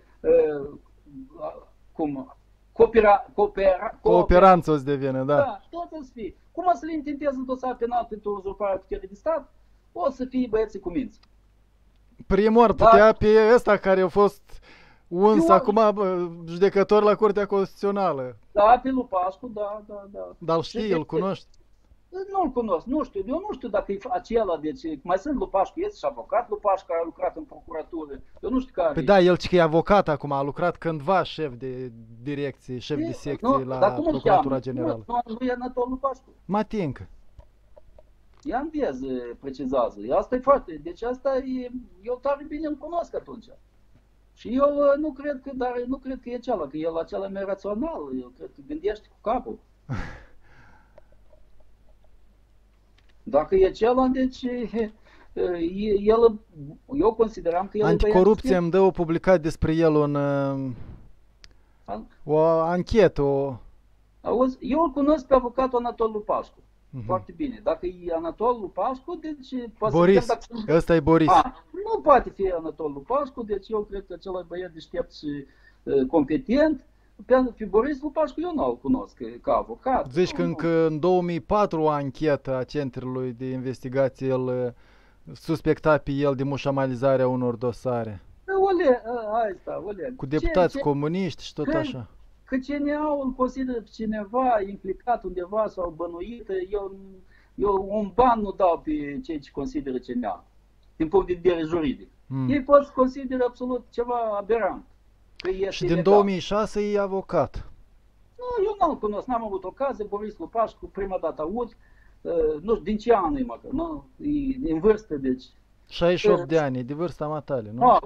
cooperanță o să devină, da. Da, tot o să fie. Cum o să le intentezi dosar penal pentru uzurparea puterii de stat, o să fie băieții cu minți. Primul ar putea pe ăsta care a fost uns acum judecător la Curtea Constituțională. Da, pe Lupașcu, da. Dar îl știi, îl cunoști? Nu-l cunosc, eu nu știu dacă e acela, deci mai sunt Lupașcu, este și avocat Lupașcu care a lucrat în procuratură, eu nu știu care. Păi da, el că e avocat acum, a lucrat cândva șef de direcție, șef de secție la Procuratura Generală. Nu e Anatol Lupașcu. Matincă. Ia în vez, precizează, asta e foarte, deci asta e, eu tare bine îl cunosc atunci. Și eu nu cred că e acela, că el acela mai rațional, eu cred că gândește cu capul. Dacă e acela, deci eu consideram că el... Anticorupție îmi dă o publicat despre el o anchetă. Auzi, eu îl cunosc pe avocatul Anatol Lupașcu. Foarte bine. Dacă e Anatol Lupașcu, deci... Boris, ăsta e Boris. Nu poate fi Anatol Lupașcu, deci eu cred că acela e băiat deștept și competent. Pe Boris Lupașcu eu nu-l cunosc ca avocat. Zici că încă în 2004 o anchetă a Centrului de Investigație el suspecta pe el de mușamalizarea unor dosare. Oleg. Cu deputați comuniști și tot așa. Că CNA îl consideră pe cineva implicat undeva sau bănuit, eu un ban nu dau pe cei ce consideră CNA, din punct de vedere juridic. Ei pot să consideră absolut ceva aberant. Și din 2006 e avocat. Nu, eu nu-l cunosc, n-am avut ocazie, Boris Lupașcu, prima dată aud, nu știu, din ce an e măcar, nu? E în vârstă, deci... 68 de ani, e de vârsta matale, nu?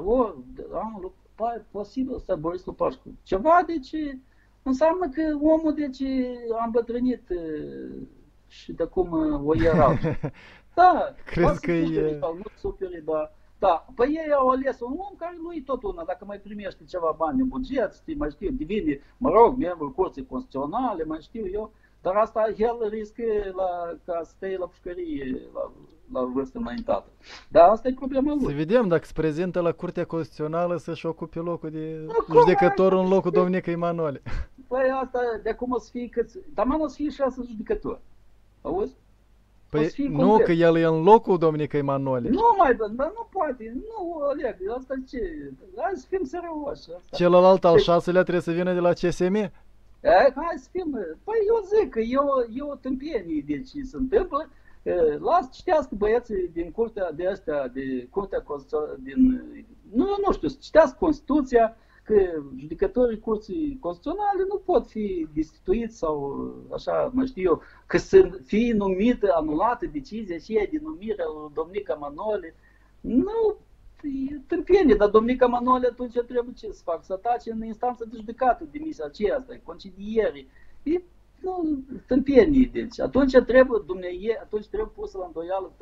Posibil să Boris Lupașcu. Ceva, deci, înseamnă că omul, deci, a îmbătrânit și de cum o era. Da, crezi că e... Nu superi, da. Da, păi ei au ales un om care nu e tot una, dacă mai primește ceva bani în buget, mai știu, devine, membrul Curții Constituționale, mai știu eu, dar asta el riscă ca să stai la pușcărie la vârstă înaintată. Dar asta e problema lui. Să vedem dacă se prezintă la Curtea Constituțională să-și ocupe locul de judecător în locul domnică Emanuele. Păi asta, de acum o să fie câți, dar mai o să fie 6 judecători, auzi? Păi nu, că el e în locul domnică Emanuele. Nu dar nu poate, nu, Oleg, asta ce, hai să fim serioși. Celălalt al 6-lea trebuie să vină de la CSM? Hai să fim, păi eu zic că e o tâmpienie, deci se întâmplă, las citească băieții din curtea de astea, de curtea Constituțională, nu știu, să citească Constituția, că judecătorii Curții Constituționale nu pot fi destituiți sau așa, mă știu eu, că să fie numită, anulată decizia aceea de numire lui Domnica Manole. Nu, e tâmpenie, dar Domnica Manole atunci trebuie ce să fac? Să tace în instanță de judecată demisia aceea, asta e concediere. E, nu, tâmpenie, deci. Atunci trebuie pusă la îndoială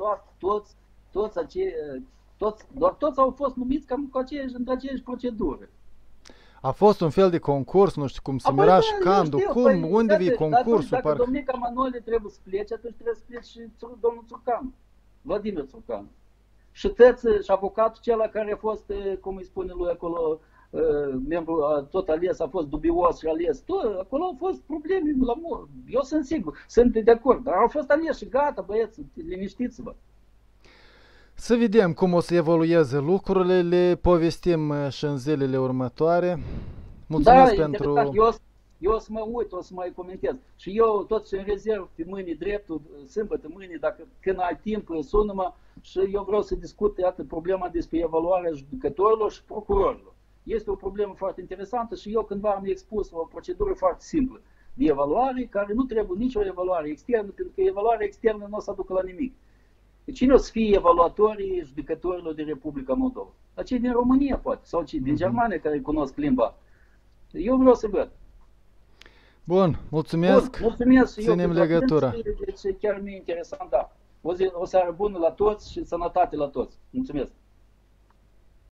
toți au fost numiți cam cu aceeași procedură. A fost un fel de concurs, nu știu cum se numea și Candu, unde vii concursul? Dacă Domnica Manole trebuie să plece, atunci trebuie să plece și domnul Țurcan, Vladimir Țurcan. Și avocatul cela care a fost, cum îi spune lui acolo, membru tot ales, a fost dubios și ales, acolo au fost probleme la mod. Eu sunt sigur, sunt de acord, dar au fost ales și gata, băieți, liniștiți-vă. Să vedem cum o să evolueze lucrurile, le povestim și în zilele următoare. Mulțumesc pentru... Eu o să mă uit, o să mai comentez. Și eu tot și în rezerv pe mâine dreptul, sâmbătă, mâine, când ai timp, sună-mă și eu vreau să discut, iată, problema despre evaluarea judecătorilor și procurorilor. Este o problemă foarte interesantă și eu cândva am expus o procedură foarte simplă de evaluare, care nu trebuie nicio evaluare externă, pentru că evaluarea externă nu o să aducă la nimic. Cine o să fie evaluatorii judecătorilor din Republica Moldova? La cei din România, poate, sau cei din Germania care cunosc limba. Eu vreau să văd. Bun, mulțumesc. Bun, mulțumesc și ținem legătura. Deci chiar mi-e interesant, da. O seară bună la toți și sănătate la toți. Mulțumesc.